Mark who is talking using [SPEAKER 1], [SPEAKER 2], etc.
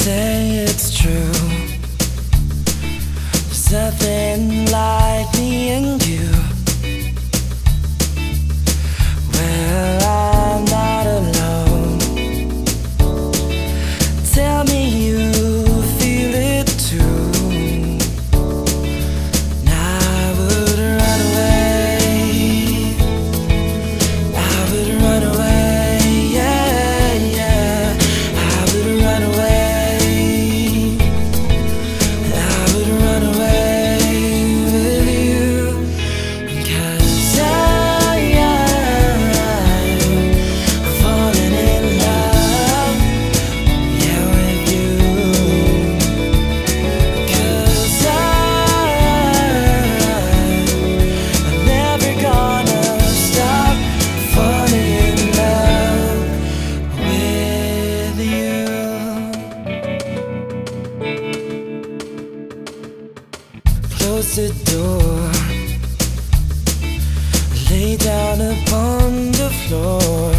[SPEAKER 1] say it's true. There's nothing like me and you. Well, I'm not alone. Tell me you feel it too. And I would run away. I would run away, yeah, yeah. I would run away. I would run away with you. 'Cause I'm falling in love, yeah, with you. 'Cause I'm never gonna stop falling in love with you. Close the door, lay down upon the floor.